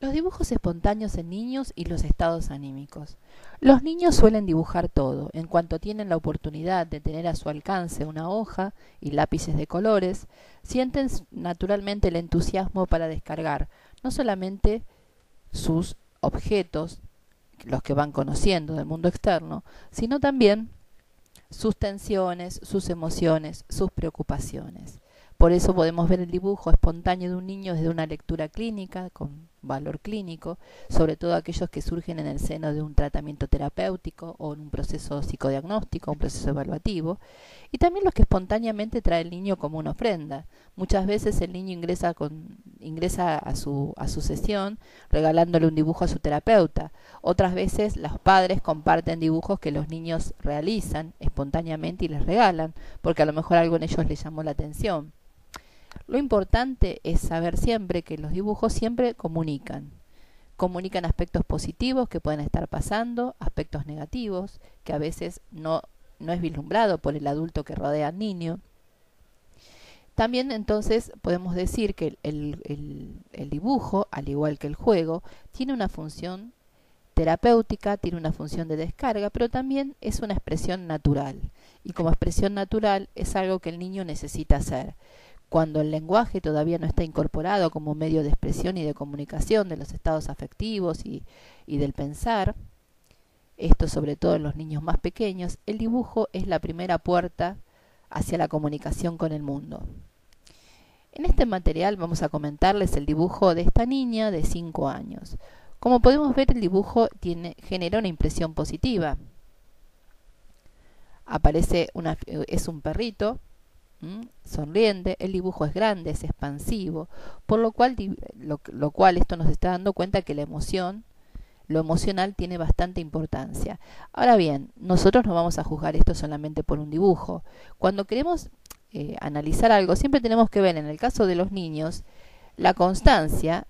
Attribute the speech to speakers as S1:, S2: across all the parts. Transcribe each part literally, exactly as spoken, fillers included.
S1: Los dibujos espontáneos en niños y los estados anímicos. Los niños suelen dibujar todo. En cuanto tienen la oportunidad de tener a su alcance una hoja y lápices de colores, sienten naturalmente el entusiasmo para descargar no solamente sus objetos, los que van conociendo del mundo externo, sino también sus tensiones, sus emociones, sus preocupaciones. Por eso podemos ver el dibujo espontáneo de un niño desde una lectura clínica, con valor clínico, sobre todo aquellos que surgen en el seno de un tratamiento terapéutico o en un proceso psicodiagnóstico, un proceso evaluativo, y también los que espontáneamente trae el niño como una ofrenda. Muchas veces el niño ingresa, con, ingresa a, su, a su sesión regalándole un dibujo a su terapeuta. Otras veces los padres comparten dibujos que los niños realizan espontáneamente y les regalan, porque a lo mejor algo en ellos les llamó la atención. Lo importante es saber siempre que los dibujos siempre comunican. Comunican aspectos positivos que pueden estar pasando, aspectos negativos que a veces no, no es vislumbrado por el adulto que rodea al niño. También entonces podemos decir que el, el, el dibujo, al igual que el juego, tiene una función terapéutica, tiene una función de descarga, pero también es una expresión natural. Y como expresión natural es algo que el niño necesita hacer. Cuando el lenguaje todavía no está incorporado como medio de expresión y de comunicación de los estados afectivos y, y del pensar, esto sobre todo en los niños más pequeños, el dibujo es la primera puerta hacia la comunicación con el mundo. En este material vamos a comentarles el dibujo de esta niña de cinco años. Como podemos ver, el dibujo tiene, genera una impresión positiva. Aparece una, es un perrito, ¿Mm? sonriente, el dibujo es grande, es expansivo, por lo cual, lo, lo cual esto nos está dando cuenta que la emoción, lo emocional tiene bastante importancia. Ahora bien, nosotros no vamos a juzgar esto solamente por un dibujo. Cuando queremos eh, analizar algo, siempre tenemos que ver, en el caso de los niños, la constancia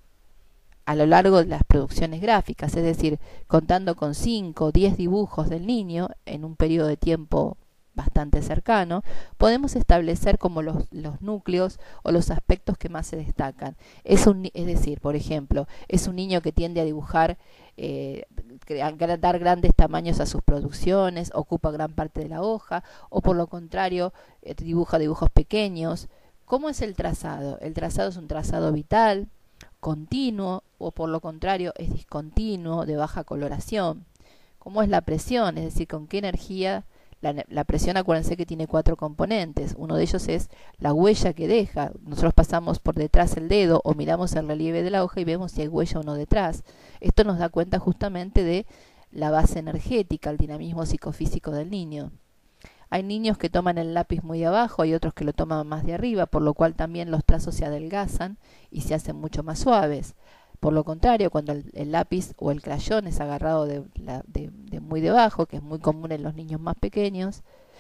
S1: a lo largo de las producciones gráficas, es decir, contando con cinco o diez dibujos del niño en un periodo de tiempo bastante cercano, podemos establecer como los, los núcleos o los aspectos que más se destacan. Es, un, es decir, por ejemplo, es un niño que tiende a dibujar, eh, a dar grandes tamaños a sus producciones, ocupa gran parte de la hoja, o por lo contrario, eh, dibuja dibujos pequeños. ¿Cómo es el trazado? El trazado es un trazado vital, continuo, o por lo contrario es discontinuo, de baja coloración. ¿Cómo es la presión? Es decir, con qué energía. La, la presión, acuérdense que tiene cuatro componentes. Uno de ellos es la huella que deja. Nosotros pasamos por detrás el dedo o miramos el relieve de la hoja y vemos si hay huella o no detrás. Esto nos da cuenta justamente de la base energética, el dinamismo psicofísico del niño. Hay niños que toman el lápiz muy de abajo, hay otros que lo toman más de arriba, por lo cual también los trazos se adelgazan y se hacen mucho más suaves. Por lo contrario, cuando el, el lápiz o el crayón es agarrado de, la, de, de muy debajo, que es muy común en los niños más pequeños,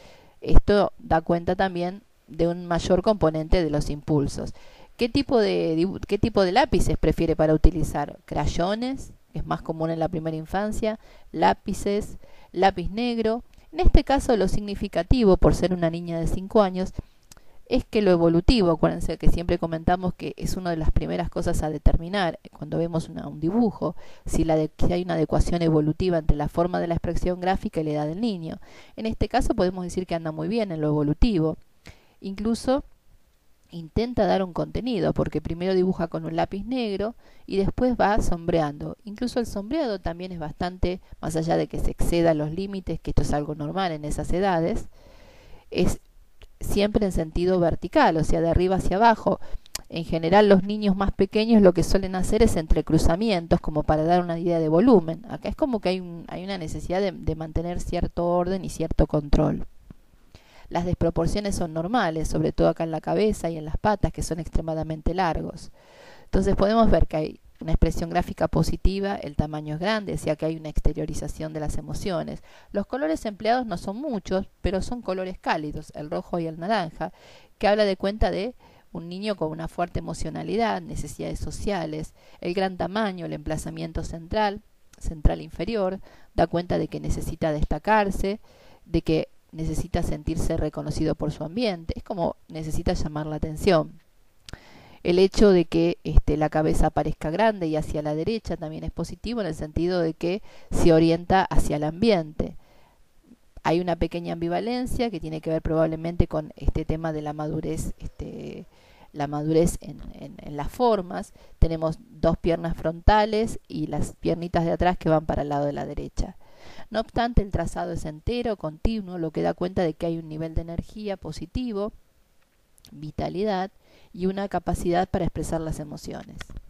S1: esto da cuenta también de un mayor componente de los impulsos. ¿Qué tipo de, qué tipo de lápices prefiere para utilizar? Crayones, que es más común en la primera infancia, lápices, lápiz negro. En este caso, lo significativo, por ser una niña de cinco años, es que lo evolutivo, acuérdense que siempre comentamos que es una de las primeras cosas a determinar cuando vemos una, un dibujo, si, la de, si hay una adecuación evolutiva entre la forma de la expresión gráfica y la edad del niño. En este caso podemos decir que anda muy bien en lo evolutivo. Incluso intenta dar un contenido, porque primero dibuja con un lápiz negro y después va sombreando. Incluso el sombreado también es bastante, más allá de que se exceda los límites, que esto es algo normal en esas edades, es siempre en sentido vertical, o sea, de arriba hacia abajo. En general los niños más pequeños lo que suelen hacer es entrecruzamientos, como para dar una idea de volumen. Acá es como que hay, un, hay una necesidad de, de mantener cierto orden y cierto control. Las desproporciones son normales, sobre todo acá en la cabeza y en las patas, que son extremadamente largos. Entonces podemos ver que hay una expresión gráfica positiva, el tamaño es grande, o sea que hay una exteriorización de las emociones. Los colores empleados no son muchos, pero son colores cálidos, el rojo y el naranja, que habla de cuenta de un niño con una fuerte emocionalidad, necesidades sociales. El gran tamaño, el emplazamiento central, central inferior, da cuenta de que necesita destacarse, de que necesita sentirse reconocido por su ambiente, es como necesita llamar la atención. El hecho de que este, la cabeza parezca grande y hacia la derecha también es positivo en el sentido de que se orienta hacia el ambiente. Hay una pequeña ambivalencia que tiene que ver probablemente con este tema de la madurez, este, la madurez en, en, en las formas. Tenemos dos piernas frontales y las piernitas de atrás que van para el lado de la derecha. No obstante, el trazado es entero, continuo, lo que da cuenta de que hay un nivel de energía positivo, vitalidad y una capacidad para expresar las emociones.